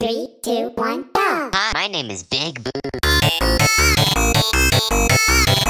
3, 2, 1, go! Hi, my name is Big Boo.